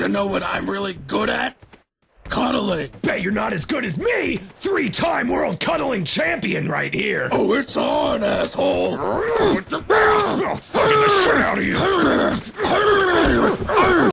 to know what I'm really good at? Cuddling. Bet you're not as good as me! 3-time world cuddling champion right here! Oh, it's on, asshole! Fucking the shit out of you!